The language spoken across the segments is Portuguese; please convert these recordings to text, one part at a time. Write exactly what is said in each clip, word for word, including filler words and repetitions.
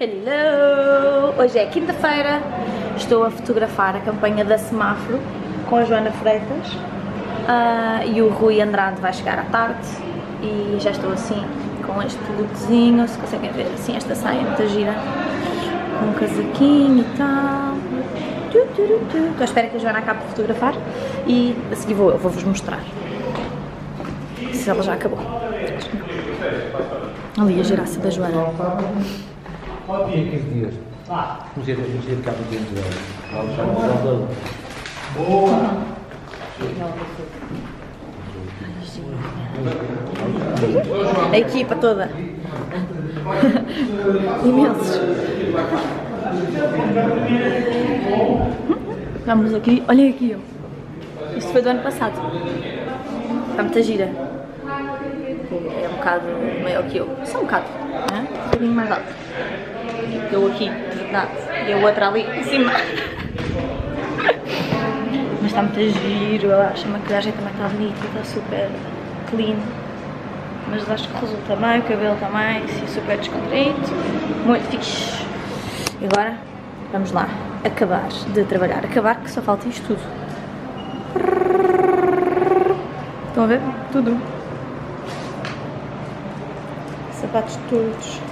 Hello! Hoje é quinta-feira, estou a fotografar a campanha da Semáforo com a Joana Freitas uh, e o Rui Andrade vai chegar à tarde e já estou assim com este lookzinho, se conseguem ver assim esta saia muito gira, com um casaquinho e tal. Estou à espera que a Joana acabe de fotografar e a seguir vou eu, vou-vos mostrar se ela já acabou. Ali a giraça da Joana. Tinha quinze dias. Um dia de cabo dentro dela. Boa! A equipa toda. Imensos. Vamos aqui. Olhem aqui. Isto foi do ano passado. Está muita gira. É um bocado maior que eu. Só um bocado. É? Um bocadinho mais alto. Eu aqui, verdade, e a outra ali em cima. Mas está muito giro, eu acho. A maquilhagem também está bonita, está super clean. Mas acho que resulta bem, o cabelo também, sim, super descontraído. Muito fixe. E agora, vamos lá, acabar de trabalhar. Acabar que só falta isto tudo. Estão a ver? Tudo. Sapatos todos.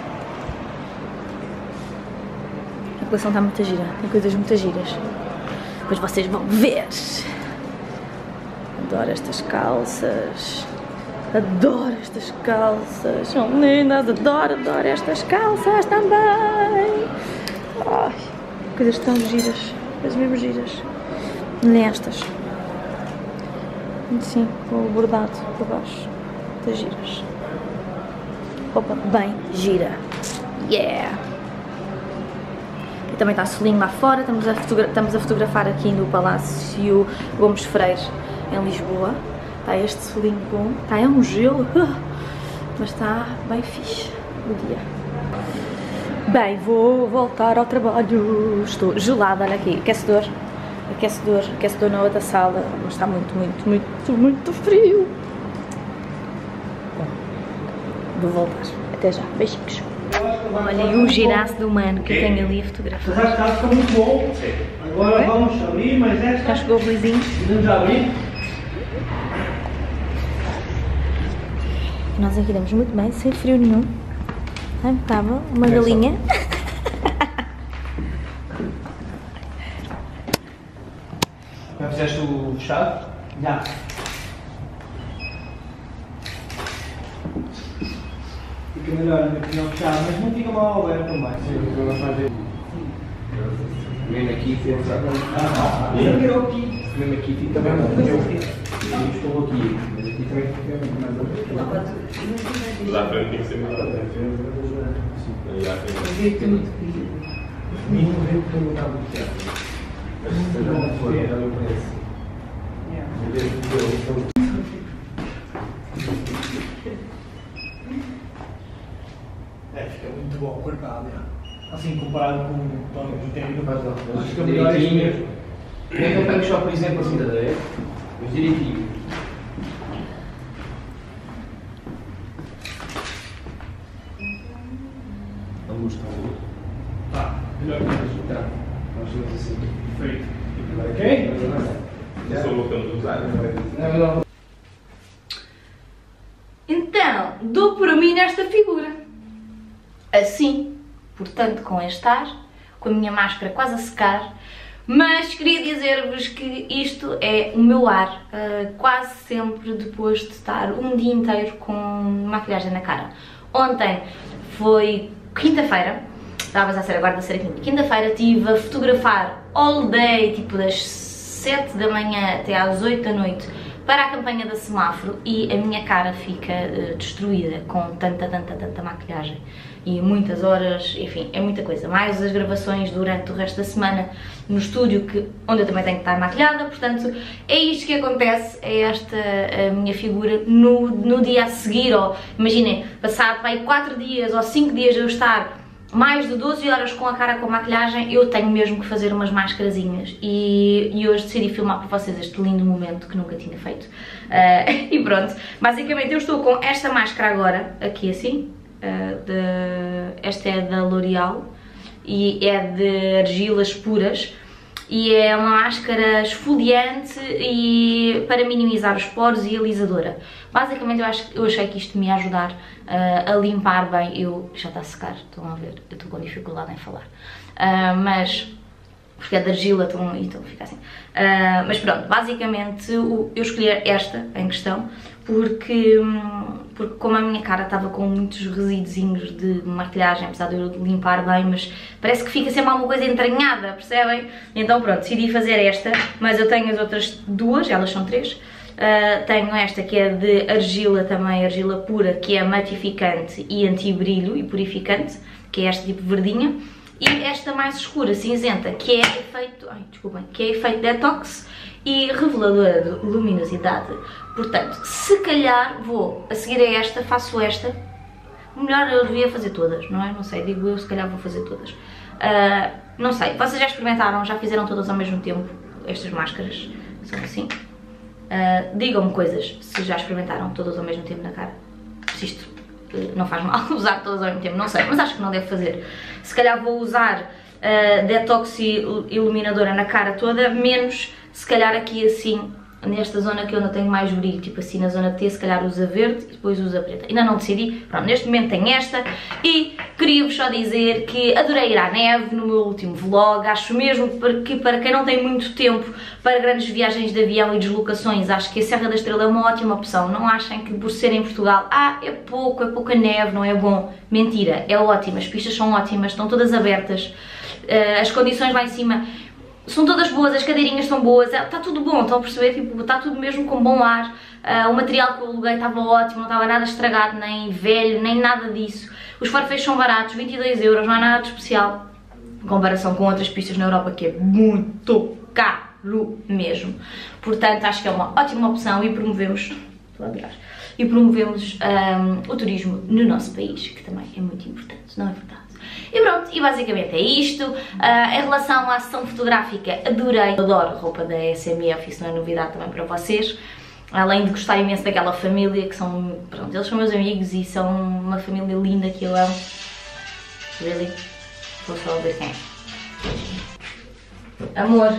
A coleção está muito gira, tem coisas muito giras. Depois vocês vão ver. Adoro estas calças. Adoro estas calças. São lindas, adoro, adoro estas calças também. Ai, coisas tão giras, coisas mesmo giras. Nem estas. Sim, com o bordado por baixo. Muito giras. Roupa bem gira. Yeah! Também está solinho lá fora, estamos a, estamos a fotografar aqui no Palácio Gomes Freire, em Lisboa. Está este solinho bom, está é um gelo, mas está bem fixe o dia. Bem, vou voltar ao trabalho, estou gelada, olha aqui, aquecedor, aquecedor, aquecedor na outra sala, mas está muito, muito, muito, muito frio. Vou voltar, até já, beijinhos. Olha aí o giraço do humano que eu tenho ali a fotografar. Já está, fica muito bom. Agora vamos abrir, mas esta... Já chegou o Luizinho. Podemos abrir. Nós aqui damos muito bem, sem frio nenhum. Está impecável, uma galinha. Já fizeste o fechado? Já. Fica melhor aqui não fechado, mas não fica mal aberto também. Sim, eu gosto mais de... Vem aqui e fez. Ah, eu aqui. Vem aqui e também não. Eu estou aqui, mas aqui também fica mais aberto. Lá para tem que ser melhor. Sim, já tem. O mínimo vem porque não está muito certo. Mas se esteja muito fora, já não parece. É, fica muito bom cortado, já. Assim, comparado com o tono que tem no Mas caso. fica direitinho. Nem que eu pego só, por exemplo, assim da ideia. Mas direitinho. Não gosto muito. Tá, melhor que isso. Tá. Nós temos assim. Feito. Ok? Estou voltando a usar. Não, não. Então, dou por mim nesta figura. Assim, portanto, com este ar, com a minha máscara quase a secar, mas queria dizer-vos que isto é o meu ar, uh, quase sempre depois de estar um dia inteiro com maquilhagem na cara. Ontem foi quinta-feira, estava a ser agora da ser quinta. Quinta-feira estive a fotografar all day, tipo das sete da manhã até às oito da noite, para a campanha da Semáforo e a minha cara fica uh, destruída com tanta, tanta, tanta maquilhagem e muitas horas, enfim, é muita coisa. Mais as gravações durante o resto da semana no estúdio, que, onde eu também tenho que estar maquilhada, portanto é isto que acontece, é esta a minha figura no, no dia a seguir, ou imaginem, passado para aí quatro dias ou cinco dias de eu estar mais de doze horas com a cara com maquilhagem, eu tenho mesmo que fazer umas máscarazinhas e, e hoje decidi filmar para vocês este lindo momento que nunca tinha feito. Uh, e pronto, basicamente eu estou com esta máscara agora, aqui assim, uh, de, esta é da L'Oréal, e é de argilas puras. E é uma máscara esfoliante e para minimizar os poros e alisadora. Basicamente eu, acho, eu achei que isto me ia ajudar uh, a limpar bem. Eu, já está a secar, estão a ver, eu estou com dificuldade em falar. Uh, mas, porque é de argila, então, então fica assim. Uh, mas pronto, basicamente eu escolhi esta em questão porque, porque como a minha cara estava com muitos resíduos de maquilhagem, apesar de eu limpar bem, mas parece que fica sempre alguma coisa entranhada, percebem? Então pronto, decidi fazer esta, mas eu tenho as outras duas, elas são três. Uh, tenho esta que é de argila também, argila pura, que é matificante e anti-brilho e purificante, que é esta tipo verdinha. E esta mais escura, cinzenta, que é efeito, ai, desculpem, que é efeito detox e reveladora de luminosidade. Portanto, se calhar vou, a seguir a esta, faço esta. Melhor eu devia fazer todas, não é? Não sei, digo eu, se calhar vou fazer todas. Uh, não sei, vocês já experimentaram, já fizeram todas ao mesmo tempo, estas máscaras? São assim. Uh, Digam-me coisas, se já experimentaram todas ao mesmo tempo na cara. Se isto uh, não faz mal usar todas ao mesmo tempo, não sei, mas acho que não deve fazer. Se calhar vou usar uh, detox e iluminadora na cara toda, menos se calhar aqui assim, nesta zona que eu não tenho mais brilho, tipo assim na zona T, se calhar usa verde e depois usa preta. Ainda não decidi, pronto, neste momento tenho esta e queria-vos só dizer que adorei ir à neve no meu último vlog. Acho mesmo que para quem não tem muito tempo para grandes viagens de avião e deslocações, acho que a Serra da Estrela é uma ótima opção. Não achem que por ser em Portugal, ah, é pouco, é pouca neve, não é bom. Mentira, é ótimo, as pistas são ótimas, estão todas abertas, as condições lá em cima são todas boas, as cadeirinhas estão boas, está tudo bom, estão a perceber? Tipo, está tudo mesmo com bom ar. Uh, o material que eu aluguei estava ótimo, não estava nada estragado, nem velho, nem nada disso. Os farfeiros são baratos, vinte e dois euros, não há nada de especial em comparação com outras pistas na Europa, que é muito caro mesmo. Portanto, acho que é uma ótima opção e promovemos, aliás, e promovemos um, o turismo no nosso país, que também é muito importante, não é verdade? E pronto, e basicamente é isto. Uh, em relação à sessão fotográfica, adorei, adoro a roupa da S M F, isso não é novidade também para vocês. Além de gostar imenso daquela família, que são, pronto, eles são meus amigos e são uma família linda que eu amo. Really? Vou só ver quem é. Amor.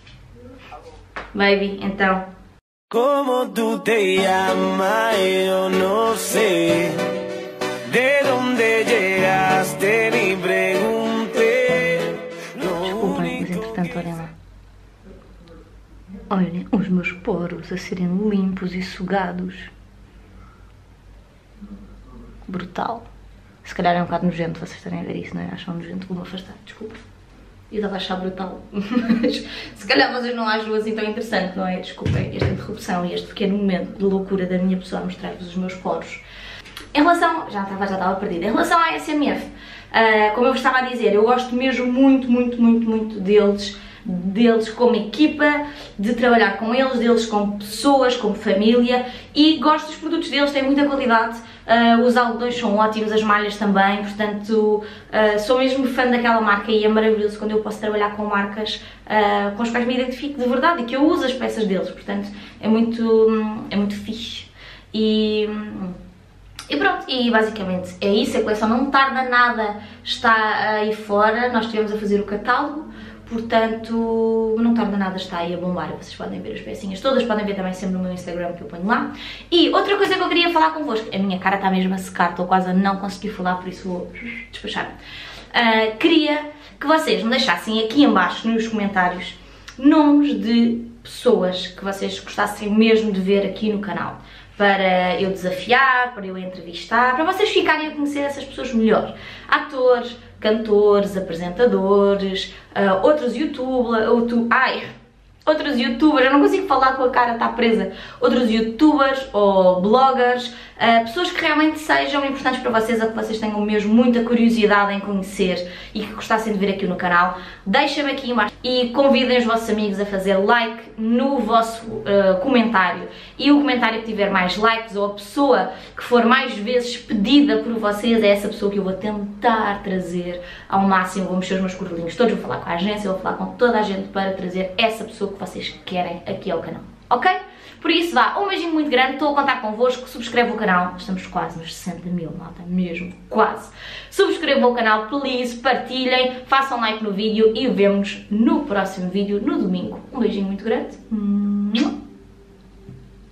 Baby, então. Como tu te llamas, eu não sei. De onde llegaste, me perguntei. Desculpem, mas entretanto, olhem lá. Olhem os meus poros a serem limpos e sugados. Brutal. Se calhar é um bocado nojento vocês estarem a ver isso, não é? Acham nojento, vou-me afastar, desculpa. Eu estava a achar brutal, mas se calhar vocês não acham assim tão interessante, não é? Desculpem esta interrupção e este pequeno momento de loucura da minha pessoa a mostrar-vos os meus poros. Em relação, já estava, já estava perdida, em relação à S M F, uh, como eu vos estava a dizer, eu gosto mesmo muito, muito, muito, muito deles, deles como equipa, de trabalhar com eles, deles como pessoas, como família, e gosto dos produtos deles, têm muita qualidade, uh, os algodões são ótimos, as malhas também, portanto uh, sou mesmo fã daquela marca e é maravilhoso quando eu posso trabalhar com marcas uh, com as quais me identifico de verdade e que eu uso as peças deles, portanto é muito, é muito fixe. E... E pronto, e basicamente é isso, a coleção não tarda nada, está aí fora, nós estivemos a fazer o catálogo, portanto não tarda nada, está aí a bombar, vocês podem ver as pecinhas todas, podem ver também sempre no meu Instagram que eu ponho lá. E outra coisa que eu queria falar convosco, a minha cara está mesmo a secar, estou quase a não conseguir falar, por isso vou despachar. Uh, queria que vocês me deixassem aqui em baixo nos comentários nomes de pessoas que vocês gostassem mesmo de ver aqui no canal, para eu desafiar, para eu entrevistar, para vocês ficarem a conhecer essas pessoas melhor. Atores, cantores, apresentadores, uh, outros youtubers, outro, ai, outros youtubers, eu não consigo falar com a cara, está presa, outros youtubers ou bloggers, uh, pessoas que realmente sejam importantes para vocês, ou que vocês tenham mesmo muita curiosidade em conhecer e que gostassem de ver aqui no canal. Deixem-me aqui embaixo e convidem os vossos amigos a fazer like no vosso uh, comentário, e o comentário que tiver mais likes ou a pessoa que for mais vezes pedida por vocês é essa pessoa que eu vou tentar trazer ao máximo. Vou mexer os meus cordelinhos todos, vou falar com a agência, vou falar com toda a gente para trazer essa pessoa que vocês querem aqui ao canal, ok? Por isso vá, um beijinho muito grande, estou a contar convosco, subscreve o canal, estamos quase nos sessenta mil, malta, mesmo, quase. Subscrevam o canal, please, partilhem, façam like no vídeo e vemo-nos no próximo vídeo, no domingo. Um beijinho muito grande.